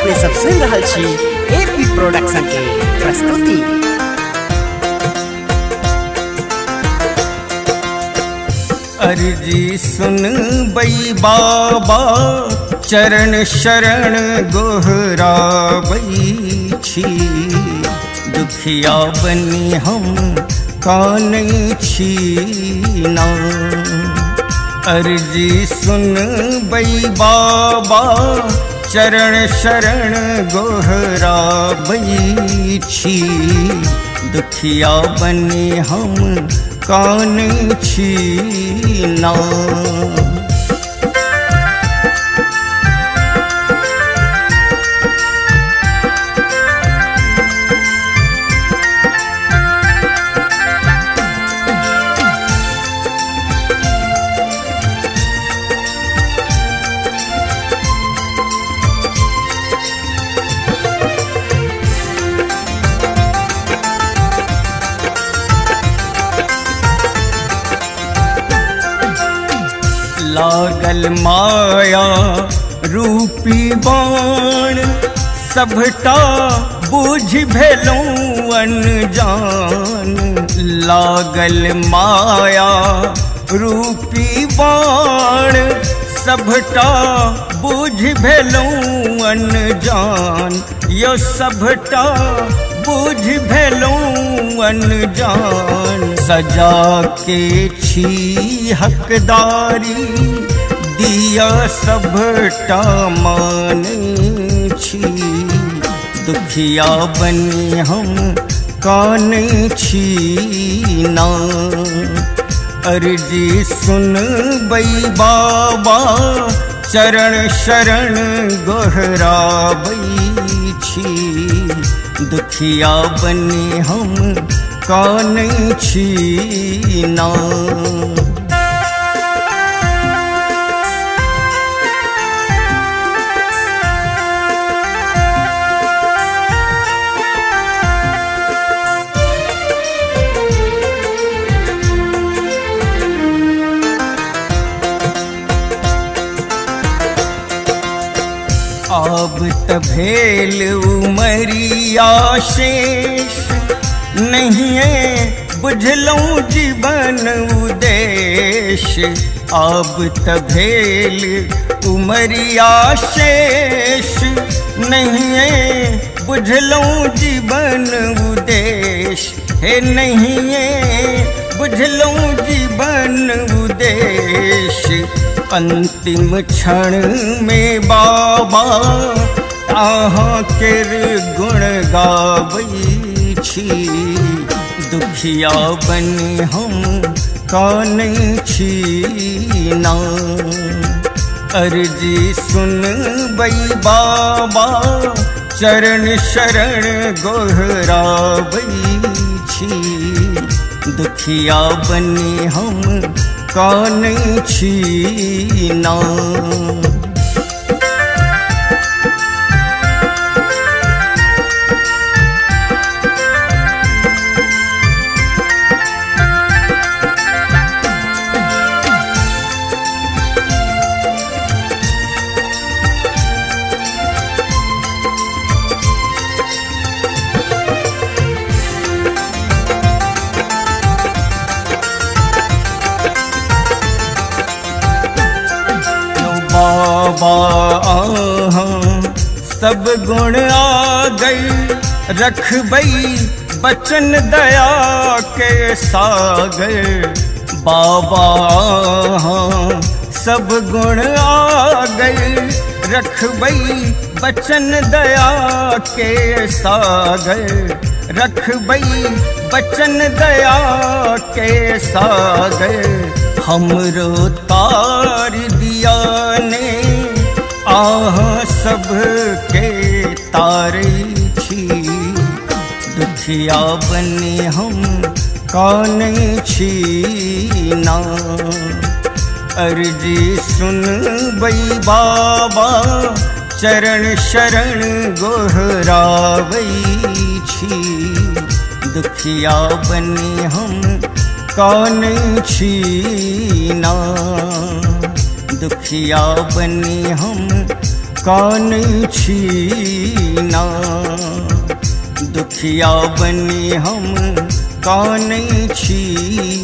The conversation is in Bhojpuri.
अपने सब सुन रहल छी एपी प्रोडक्शन के प्रस्तुति। अर्जी सुन बई बाबा चरण शरण गोहराबई छी, दुखिया बनी हम कानै छी ना। अर्जी सुन बई बाबा चरण शरण गोहराबई छी, दुखिया बनी हम कानै छी ना। लागल माया रूपी बाण, सबटा बुझ भेलौं अनजान। लागल माया रूपी बाण, सबटा बुझ भेलौं अनजान। यो सबटा बुझ भेलौं अनजान। सजा के छी हकदारी, दिया सबटा मानै छी, दुखिया बनी हम कानै छी ना। अर्जी सुन बई बाबा चरण शरण गोहराबई छी, दुखिया बनी हम कानै छी ना। आब त भेल उमरिया शेष, नहिए बुझलौं जीवन उद्देश्य। आब त भेल उमरिया शेष, नहिए बुझलौं जीवन उद्देश्य। हे नहिए बुझलौं जीवन उद्देश्य। अंतिम क्षण में बाबा अहाँ केर गुण गाबै छी, दुखिया बनी हम कानै छी ना। अर्जी सुन बई बाबा चरण शरण गोहराबई छी, दुखिया बनी हम कानै छी ना। बाबा अहाँ सब गुण आ गई, रखबई बचन दया के सागर। बाबा अहाँ सब गुण आ गई, रखबई बचन दया के सागर। रखबई बचन दया के सागर। हमरो तार दिया ने आहाँ सब के तारै छी, दुखिया बनी हम कानै छी ना। अर्जी सुन बई बाबा चरण शरण गोहराबई छी, दुखिया बनी हम कानै छी ना। दुखिया बनी हम कौन छीना, दुखिया बनी हम कौन छी